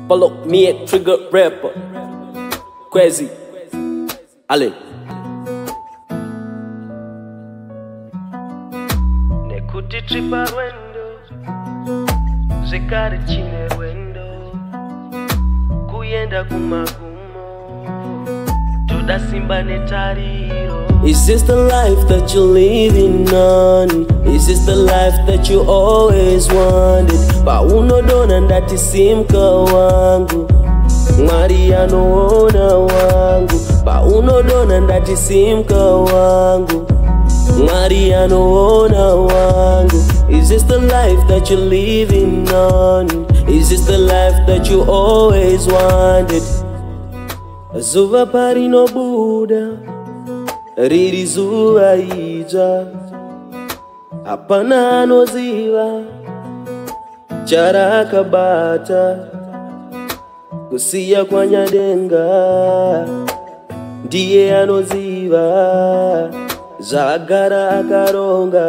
Follow me at Trigger Rapper. Crazy. Ale. Nekuti tripa rwendo Zekari chine rwendo Kuyenda kumagumo Toda simba netariro. Is this the life that you're living on? Is this the life that you always wanted? Paunodona ndati simka wangu Mariano ona wangu Paunodona ndati simka wangu Mariano ona wangu. Is this the life that you're living on? Is this the life that you always wanted? Zuva parino Buddha riri zuva ija hapana anoziva charakabata kusiya kwa Nyadenga ndiye anoziva zagara akaronga.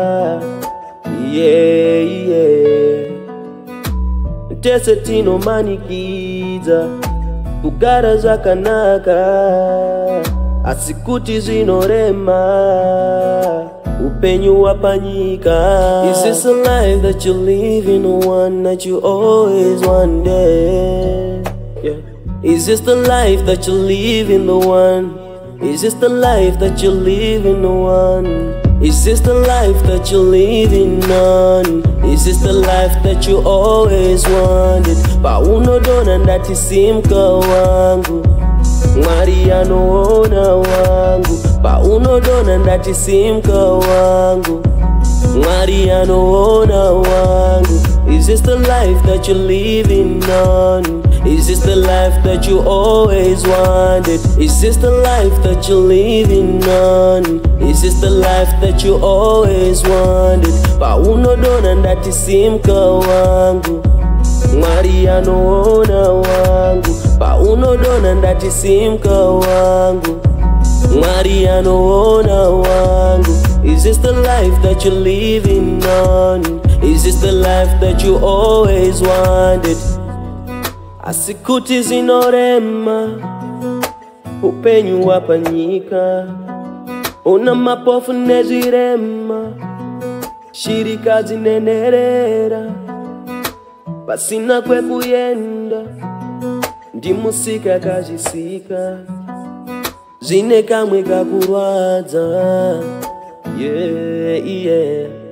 Tese tino manikiza kugara zvakanaka asikuti zvinorema upenyu wapanyika. Is this a life that you're living, one that you always wanted? Yeah. Is this the life that you're living, the one? Is this the life that you're living, the one? Is this the life that you're living on? Is this the life that you always wanted? Paunodona ndati simka wangu Mariano ona wangu Paunodona ndati simka wangu Mariano ona wangu. Is this the life that you're living on? Is this the life that you always wanted? Is this the life that you're living on? Is this the life that you always wanted? Paunodona ndati simka wangu Mariano ona wangu Paunodona ndati simka wangu Mariano ona wangu. Is this the life that you're living on? Is this the life that you always wanted? Asikuti zinorema upenyu wapanyika una mapofu nezirema shirika zinenerera pasina kwekuyenda ndi musika kazisika zine kamwe kakurwadza. Yeah.